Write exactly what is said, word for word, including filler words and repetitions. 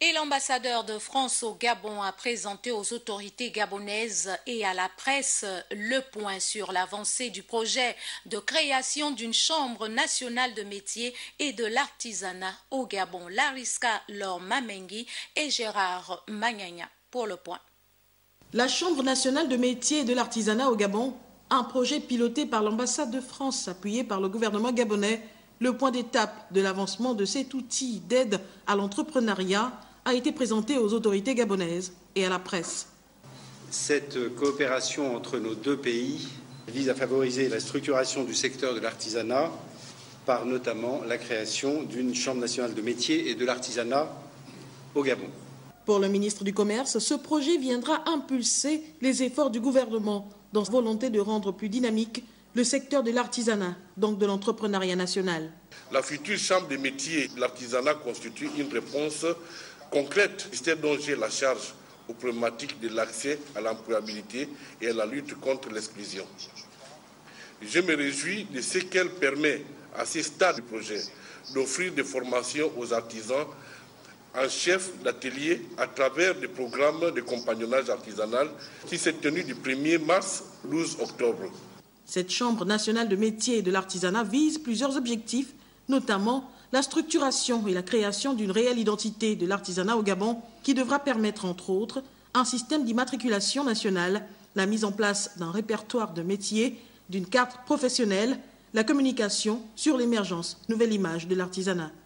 Et l'ambassadeur de France au Gabon a présenté aux autorités gabonaises et à la presse le point sur l'avancée du projet de création d'une chambre nationale de métiers et de l'artisanat au Gabon. Lariska Lor Mamengi et Gérard Magnagna pour le point. La Chambre nationale de métiers et de l'artisanat au Gabon, un projet piloté par l'ambassade de France appuyé par le gouvernement gabonais, le point d'étape de l'avancement de cet outil d'aide à l'entrepreneuriat a été présenté aux autorités gabonaises et à la presse. Cette coopération entre nos deux pays vise à favoriser la structuration du secteur de l'artisanat par notamment la création d'une Chambre nationale de métiers et de l'artisanat au Gabon. Pour le ministre du Commerce, ce projet viendra impulser les efforts du gouvernement dans sa volonté de rendre plus dynamique le secteur de l'artisanat, donc de l'entrepreneuriat national. La future Chambre des métiers et de l'artisanat constitue une réponse concrète, dont j'ai la charge aux problématiques de l'accès à l'employabilité et à la lutte contre l'exclusion. Je me réjouis de ce qu'elle permet à ce stade du projet d'offrir des formations aux artisans en chef d'atelier à travers des programmes de compagnonnage artisanal qui s'est tenu du premier mars au douze octobre. Cette Chambre nationale de métiers et de l'artisanat vise plusieurs objectifs, notamment la structuration et la création d'une réelle identité de l'artisanat au Gabon qui devra permettre, entre autres, un système d'immatriculation nationale, la mise en place d'un répertoire de métiers, d'une carte professionnelle, la communication sur l'émergence, nouvelle image de l'artisanat.